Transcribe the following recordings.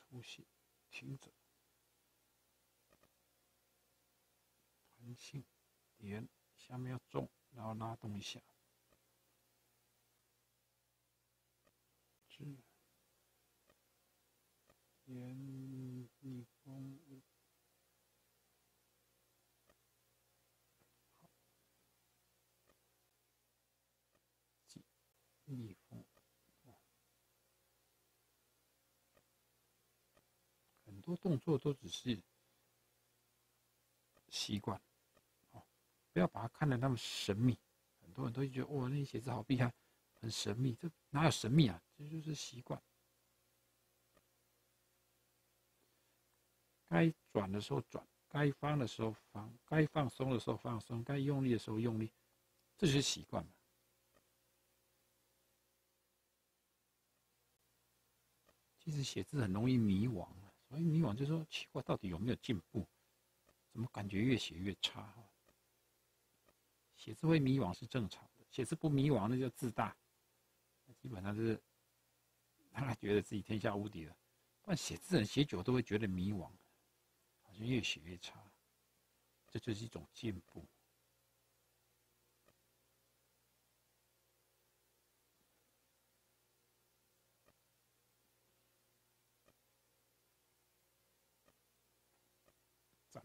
吐血，停着，弹性点，下面要重，然后拉动一下，点逆风，逆风。很多动作都只是习惯，不要把它看得那么神秘。很多人都觉得哇，那些写字好厉害，很神秘。这哪有神秘啊？这就是习惯。该转的时候转，该放的时候放，该放松的时候放松，该用力的时候用力，这就是习惯嘛。其实写字很容易迷惘，所以迷惘就是说奇怪，到底有没有进步？怎么感觉越写越差？写字会迷惘是正常的，写字不迷惘那就自大，基本上就是他觉得自己天下无敌了。不然写字人写久都会觉得迷惘，好像越写越差，这就是一种进步。赞，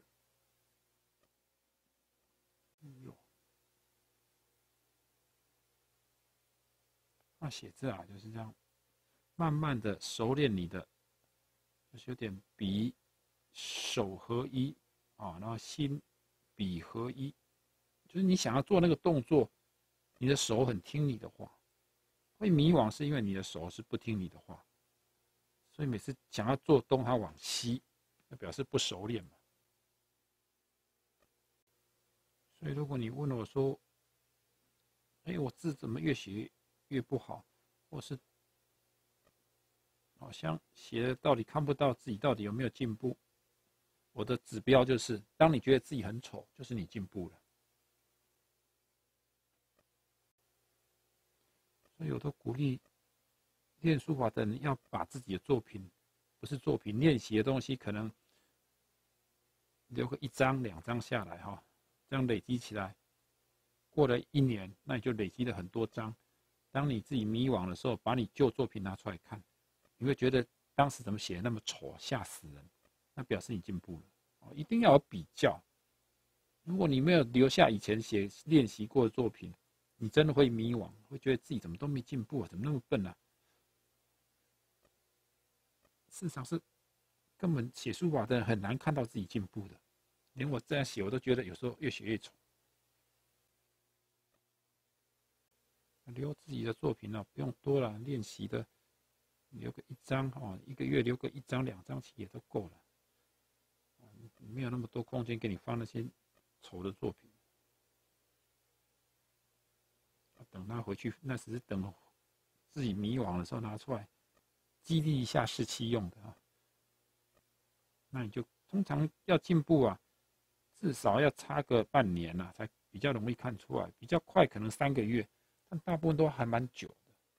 那写字啊就是这样，慢慢的熟练你的，就是有点笔手合一啊，然后心笔合一，就是你想要做那个动作，你的手很听你的话。会迷惘是因为你的手是不听你的话，所以每次想要做东，它往西，那表示不熟练嘛。所以如果你问我说，我字怎么越写越不好，或是好像写的到底看不到自己到底有没有进步，我的指标就是，当你觉得自己很丑，就是你进步了。所以我都鼓励练书法的人要把自己的作品，不是作品，练习的东西，可能留个1张2张下来哈，这样累积起来，过了1年，那你就累积了很多张。当你自己迷惘的时候，把你旧作品拿出来看，你会觉得当时怎么写的那么丑，吓死人，那表示你进步了。一定要有比较。如果你没有留下以前练习过的作品，你真的会迷惘，会觉得自己怎么都没进步啊，怎么那么笨啊？事实上是根本写书法的人很难看到自己进步的，连我这样写，我都觉得有时候越写越丑。留自己的作品了，不用多了，练习的留个1张1个月留个1张2张其实也都够了，没有那么多空间给你放那些丑的作品。等他回去，那只是等自己迷惘的时候拿出来激励一下士气用的啊。那你就通常要进步啊，至少要差个半年啊，才比较容易看出来。比较快可能3个月，但大部分都还蛮久的。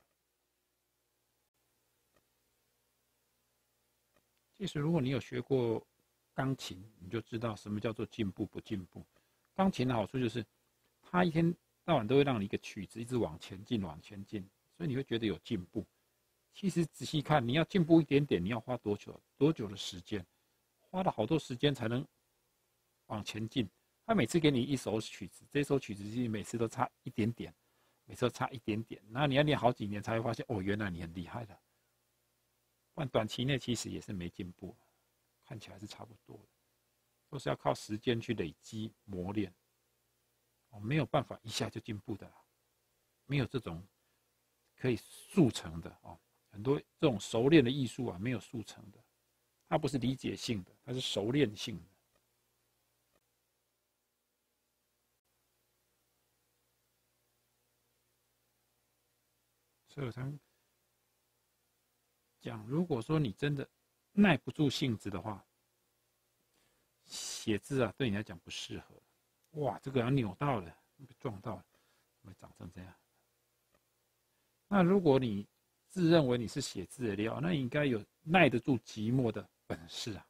其实如果你有学过钢琴，你就知道什么叫做进步不进步。钢琴的好处就是，它一天到晚都会让你一个曲子一直往前进，往前进，所以你会觉得有进步。其实仔细看，你要进步一点点，你要花多久的时间？花了好多时间才能往前进。他每次给你一首曲子，这首曲子每次都差一点点，每次都差一点点。那你要练好几年才会发现，原来你很厉害的。不然短期内其实也是没进步，看起来是差不多的，都是要靠时间去累积磨练。没有办法一下就进步的，没有这种可以速成的很多这种熟练的艺术啊，没有速成的，它不是理解性的，它是熟练性的。所以我常讲，如果说你真的耐不住性子的话，写字啊对你来讲不适合。哇，这个要扭到了，被撞到了，会长成这样。那如果你自认为你是写字的料，那你应该有耐得住寂寞的本事啊。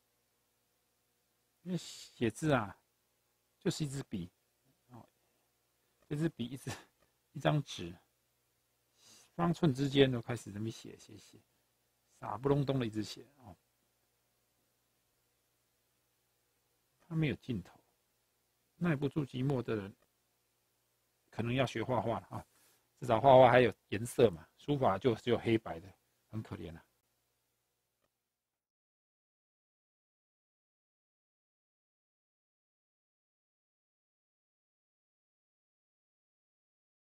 因为写字啊，就是一支笔，这支笔一张纸，方寸之间都开始这么写，傻不隆咚的一直写哦，它没有尽头。耐不住寂寞的人，可能要学画画了啊，至少画画还有颜色嘛，书法就只有黑白的，很可怜啊。